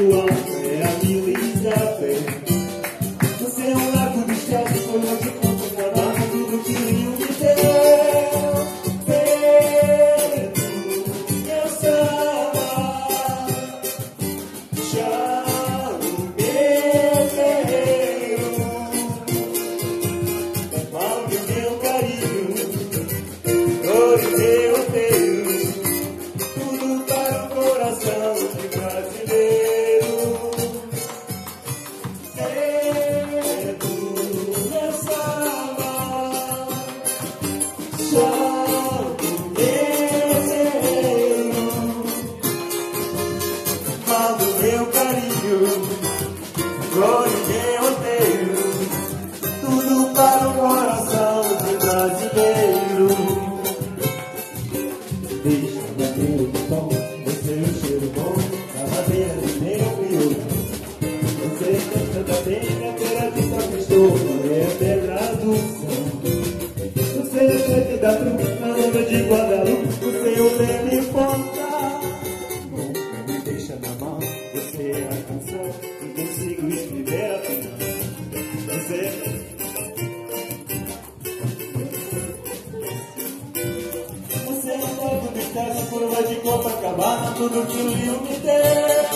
alma é a Vila Isabel. Você é um lago de estrada, foi onde conta trabalho, tudo que o Rio me deu. Pedro, meu samba, chamo meu guerreiro, mando meu carinho, dor e meu odeio, tudo para o coração de brasileiro. Pedro, meu samba, chamo meu guerreiro, mando meu carinho, dor e meu odeio, tudo para o coração de brasileiro. Deixa o meu botão, você é o cheiro bom da madeira de meu miolo. Você canta da penha, terra de São Cristóvão, é pedra do som. Você é sete da truque, na onda de Guadalupe, você é o bem ponta. Bom, não me deixa na mão, você é a canção, não consigo escrever afinal. Você é um lago de terra, curva de Copacabana, tudo que o Rio me deu.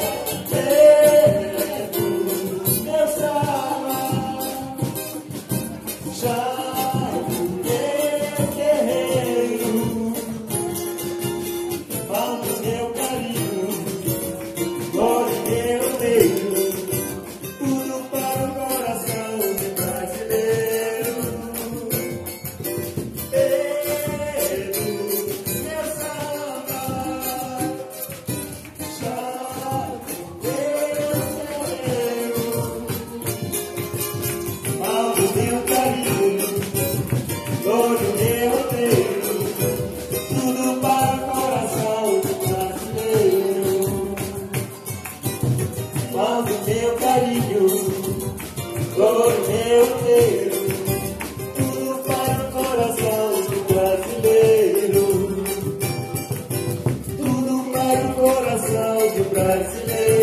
Pedro, meu samba, chamo meu guerreiro, mando meu carinho, dor e meu odeio, tudo para o coração de brasileiro. Pedro, meu samba, chamo meu guerreiro, mando meu carinho, dor e meu odeio, tudo para o coração do brasileiro. Mando meu carinho, dor e meu odeio, tudo para o coração do brasileiro. Tudo para o coração do brasileiro.